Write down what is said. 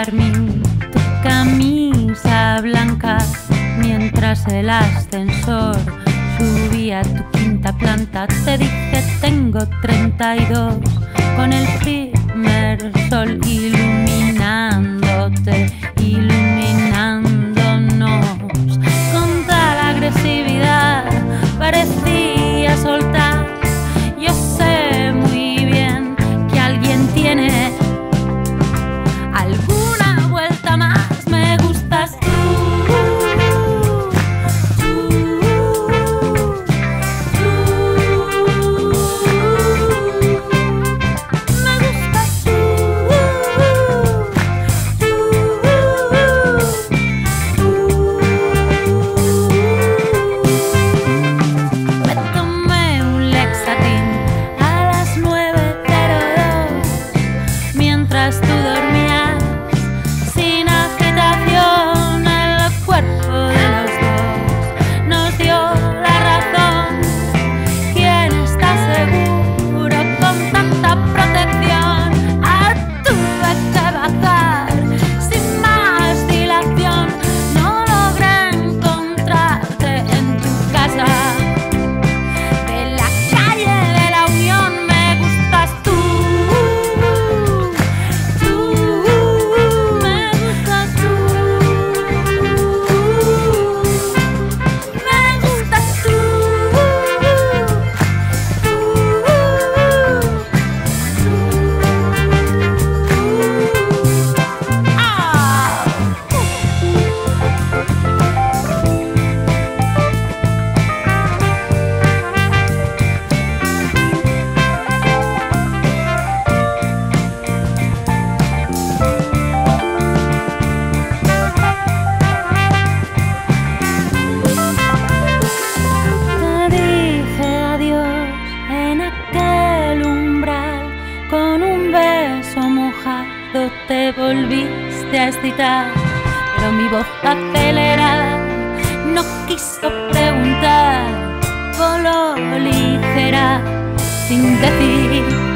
carmín, tu camisa blanca, mientras el ascensor subía a tu quinta planta. Te dije tengo 32, con el primer sol iluminándote, iluminándonos. Con tal agresividad parecía soltar. Yo sé muy bien que alguien tiene alguna vuelta más. Me gustas tú, tú, tú. Me gustas tú, tú, tú. Me tomé un Lexatin a las 9:02 mientras tú dormías sin agitación. El cuerpo de los dos nos dio la razón. ¿Quién está seguro con tanta protección? Tuve que bajar sin más dilación. No logré encontrarte en tu casa de la calle de la Unión. Me gustas tú, tú, me gustas tú, me gustas tú, Te dije adiós en aquel umbral. Con un beso mojado te volviste a excitar, pero mi voz acelerada no quiso preguntar. Voló ligera sin decir